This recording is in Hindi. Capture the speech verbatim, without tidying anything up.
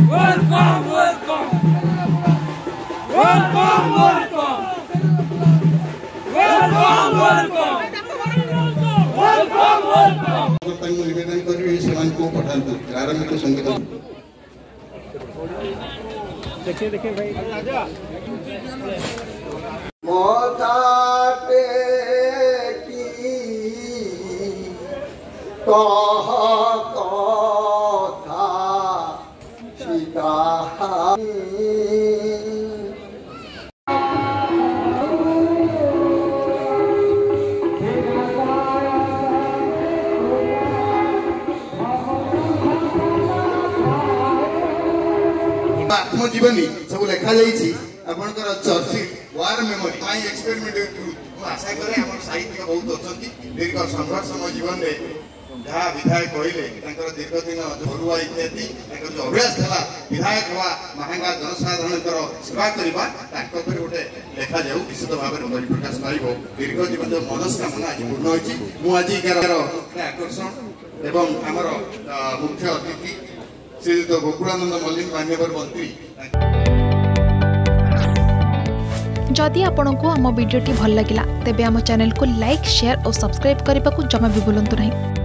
Welcome, welcome. Welcome, welcome. Welcome, welcome. Welcome, welcome. तंग निवेदन करी सेमान को पठांतु आरंभिक संगीत देखिए देखिए भाई मोताटे की कह कथा सीता आत्मजीवनी सब लिखा जाइए आपंकर Churchill war memory my experiment आशा करे आम साहित्य बहुत अच्छा दीर्घ संघर्षमय जीवन में जहाँ विधायक कहले दीर्घ दिन झरुआ इत्यादि जो अभ्यास था विधायक हवा महांगा जनसाधारण सेवा करने गोटे लेखा जाऊ निश्चित भाव में परिप्रकाश पाइब दीर्घ जीवन जो मनस्कामना आज पूर्ण होती मुझे आकर्षण एवं आमर मुख्य अतिथि श्रीयुक्त गोकुलानंद मल्लिक मान्यवर मंत्री जदि आपंक आम भिडी भल लगा तेब आम चैनल को लाइक शेयर और सब्सक्राइब करने को जमा भी भूलु नहीं।